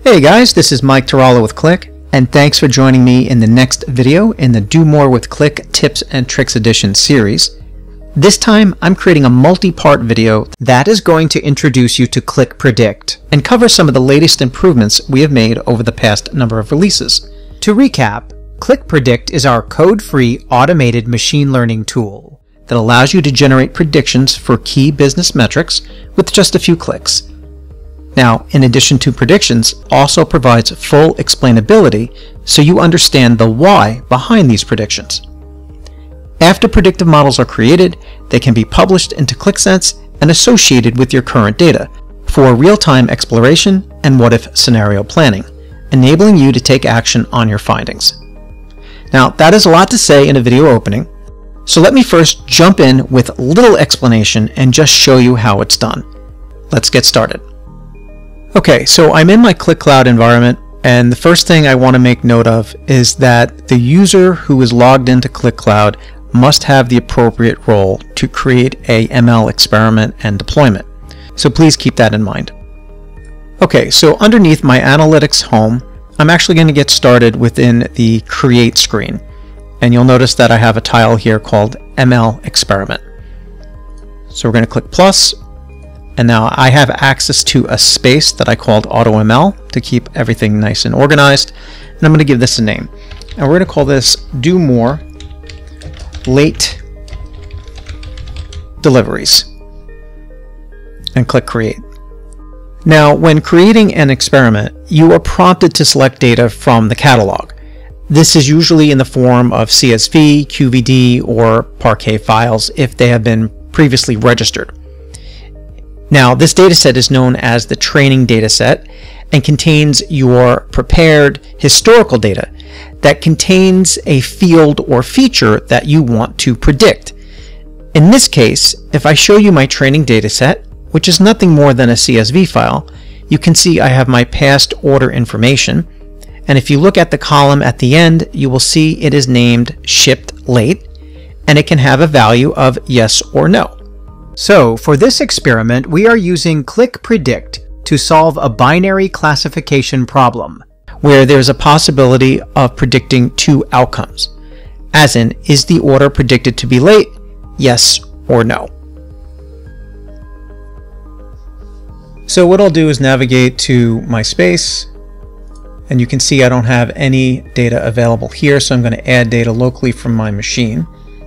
Hey guys, this is Mike Tarallo with Qlik, and thanks for joining me in the next video in the Do More with Qlik Tips and Tricks Edition series. This time, I'm creating a multi-part video that is going to introduce you to Qlik Predict and cover some of the latest improvements we have made over the past number of releases. To recap, Qlik Predict is our code-free automated machine learning tool that allows you to generate predictions for key business metrics with just a few clicks. Now, in addition to predictions, also provides full explainability so you understand the why behind these predictions. After predictive models are created, they can be published into QlikSense and associated with your current data for real-time exploration and what-if scenario planning, enabling you to take action on your findings. Now, that is a lot to say in a video opening, so let me first jump in with a little explanation and just show you how it's done. Let's get started. Okay, so I'm in my Qlik Cloud environment, and the first thing I want to make note of is that the user who is logged into Qlik Cloud must have the appropriate role to create a ML experiment and deployment. So please keep that in mind. Okay, so underneath my analytics home, I'm actually going to get started within the create screen. And you'll notice that I have a tile here called ML experiment. So we're going to click plus. And now I have access to a space that I called AutoML to keep everything nice and organized. And I'm going to give this a name. And we're going to call this Do More Late Deliveries. And click Create. Now, when creating an experiment, you are prompted to select data from the catalog. This is usually in the form of CSV, QVD, or Parquet files if they have been previously registered. Now, this dataset is known as the training dataset and contains your prepared historical data that contains a field or feature that you want to predict. In this case, if I show you my training dataset, which is nothing more than a CSV file, you can see I have my past order information. And if you look at the column at the end, you will see it is named shipped late, and it can have a value of yes or no. So, for this experiment, we are using Qlik Predict to solve a binary classification problem, where there's a possibility of predicting two outcomes, as in, is the order predicted to be late, yes or no? So what I'll do is navigate to my space, and you can see I don't have any data available here, so I'm going to add data locally from my machine.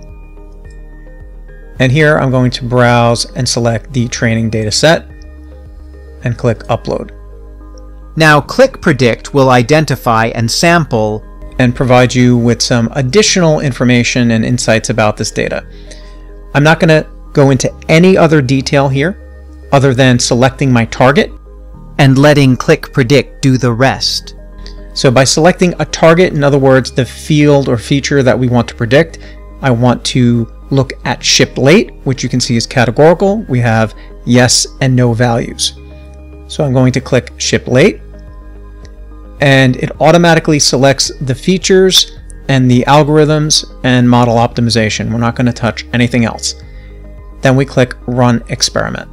And here I'm going to browse and select the training data set and click Upload. Now Qlik Predict will identify and sample and provide you with some additional information and insights about this data. I'm not going to go into any other detail here other than selecting my target and letting Qlik Predict do the rest. So by selecting a target, in other words, the field or feature that we want to predict, I want to look at shipped late, which you can see is categorical. We have yes and no values. So I'm going to click ship late, and it automatically selects the features and the algorithms and model optimization. We're not going to touch anything else. Then we click run experiment.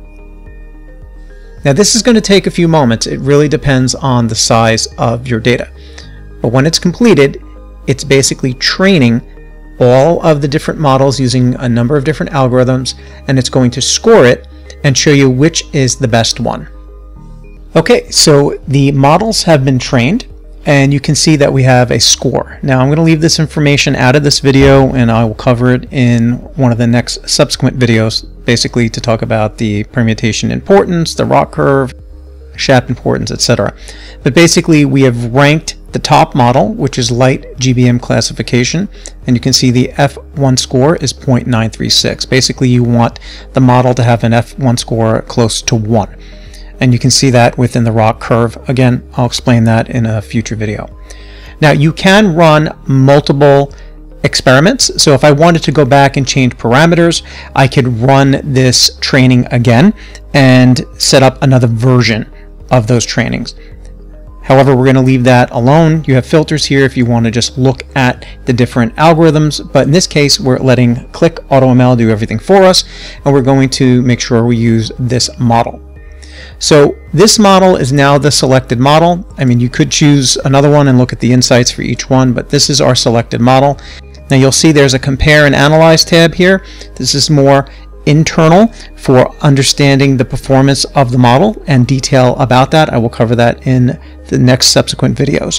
Now this is going to take a few moments. It really depends on the size of your data. But when it's completed, it's basically training all of the different models using a number of different algorithms, and it's going to score it and show you which is the best one. Okay, so the models have been trained, and you can see that we have a score. Now I'm going to leave this information out of this video, and I will cover it in one of the next subsequent videos, basically to talk about the permutation importance, the ROC curve, SHAP importance, etc. But basically we have ranked the top model, which is light GBM classification, and you can see the F1 score is 0.936. Basically you want the model to have an F1 score close to 1. And you can see that within the ROC curve. Again, I'll explain that in a future video. Now you can run multiple experiments. So if I wanted to go back and change parameters, I could run this training again and set up another version of those trainings. However, we're going to leave that alone. You have filters here if you want to just look at the different algorithms, but in this case we're letting Qlik AutoML do everything for us, and we're going to make sure we use this model. So this model is now the selected model. I mean, you could choose another one and look at the insights for each one, but this is our selected model. Now you'll see there's a compare and analyze tab here. This is more internal for understanding the performance of the model and detail about that. I will cover that in the next subsequent videos.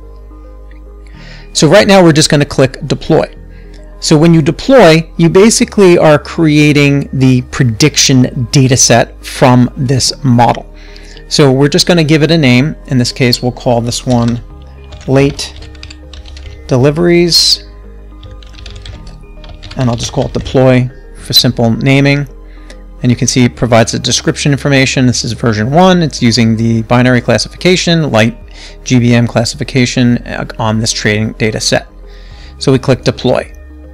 So right now we're just going to click deploy. So when you deploy, you basically are creating the prediction data set from this model. So we're just going to give it a name. In this case, we'll call this one late deliveries, and I'll just call it deploy for simple naming. And you can see it provides the description information. This is version 1. It's using the binary classification, light GBM classification on this training data set. So we click deploy.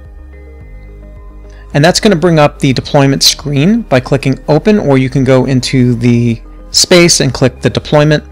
And that's going to bring up the deployment screen by clicking open, or you can go into the space and click the deployment.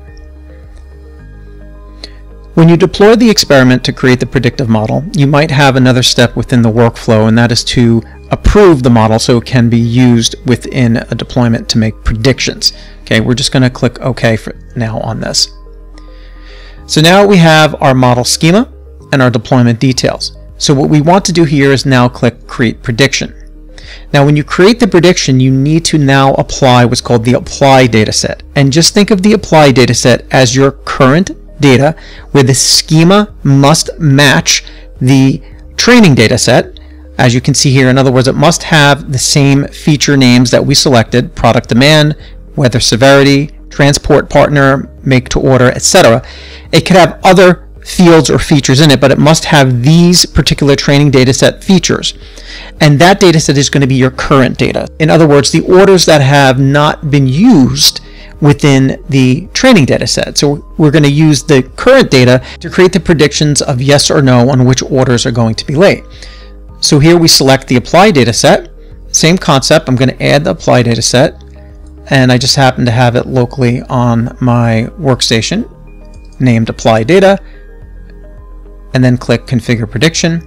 When you deploy the experiment to create the predictive model, you might have another step within the workflow, and that is to approve the model so it can be used within a deployment to make predictions. Okay, we're just going to click OK for now on this. So now we have our model schema and our deployment details. So what we want to do here is now click Create Prediction. Now when you create the prediction, you need to now apply what's called the Apply dataset. And just think of the Apply dataset as your current data, where the schema must match the training dataset. As you can see here, in other words, it must have the same feature names that we selected: product demand, weather severity, transport partner, make to order, etc. It could have other fields or features in it, but it must have these particular training dataset features. And that dataset is going to be your current data. In other words, the orders that have not been used within the training dataset. So we're going to use the current data to create the predictions of yes or no on which orders are going to be late. So here we select the Apply dataset. Same concept. I'm going to add the Apply dataset, and I just happen to have it locally on my workstation, named Apply Data, and then click Configure Prediction.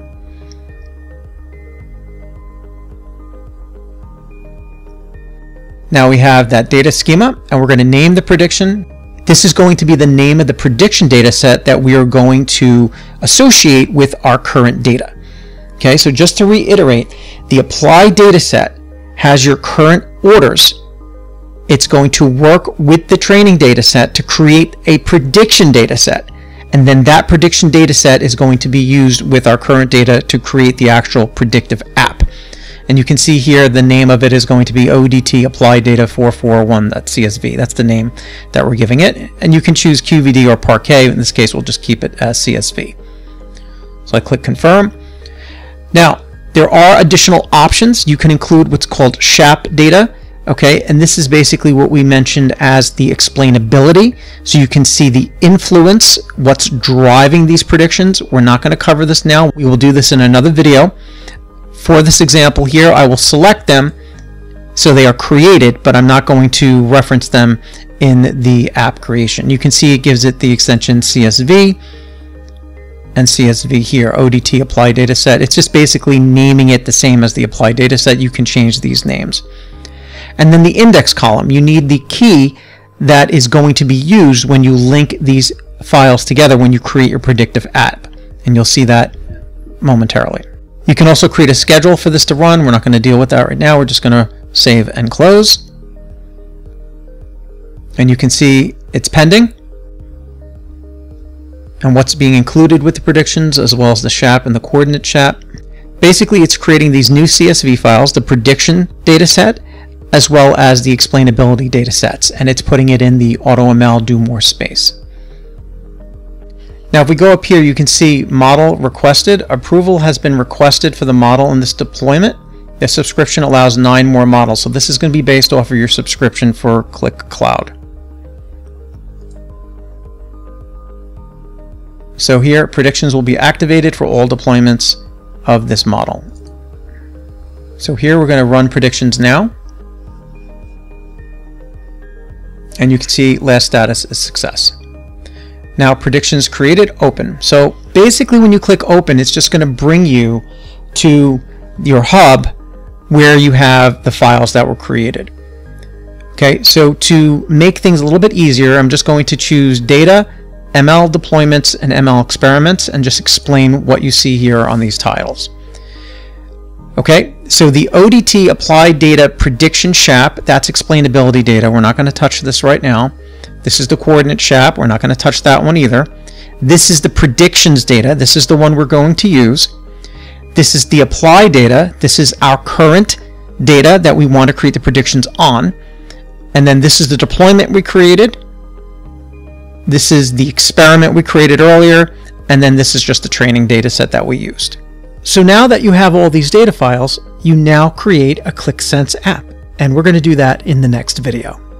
Now we have that data schema, and we're going to name the prediction. This is going to be the name of the prediction data set that we are going to associate with our current data. Okay, so just to reiterate, the Apply data set has your current orders. It's going to work with the training data set to create a prediction data set. And then that prediction data set is going to be used with our current data to create the actual predictive app. And you can see here the name of it is going to be ODT Apply Data 441.csv. That's the name that we're giving it. And you can choose QVD or Parquet. In this case, we'll just keep it as CSV. So I click Confirm. Now, there are additional options. You can include what's called SHAP data. Okay, and this is basically what we mentioned as the explainability. So you can see the influence, what's driving these predictions. We're not going to cover this now. We will do this in another video. For this example here, I will select them so they are created, but I'm not going to reference them in the app creation. You can see it gives it the extension CSV and CSV here, ODT Apply Dataset. It's just basically naming it the same as the Apply Dataset. You can change these names. And then the index column, you need the key that is going to be used when you link these files together when you create your predictive app. And you'll see that momentarily. You can also create a schedule for this to run. We're not going to deal with that right now. We're just going to save and close. And you can see it's pending, and what's being included with the predictions, as well as the SHAP and the coordinate SHAP. Basically, it's creating these new CSV files, the prediction data set, as well as the explainability data sets, and it's putting it in the AutoML do more space. Now if we go up here, you can see model requested. Approval has been requested for the model in this deployment. The subscription allows 9 more models, so this is going to be based off of your subscription for Qlik Cloud. So here, predictions will be activated for all deployments of this model. So here we're going to run predictions now. And you can see last status is success. Now predictions created, open. So basically when you click open, it's just going to bring you to your hub where you have the files that were created. Okay, so to make things a little bit easier, I'm just going to choose Data, ML Deployments, and ML Experiments, and just explain what you see here on these tiles. Okay, so the ODT Applied Data Prediction SHAP, that's explainability data. We're not going to touch this right now. This is the coordinate SHAP. We're not going to touch that one either. This is the predictions data. This is the one we're going to use. This is the apply data. This is our current data that we want to create the predictions on. And then this is the deployment we created. This is the experiment we created earlier. And then this is just the training data set that we used. So now that you have all these data files, you now create a Qlik Sense app. And we're going to do that in the next video.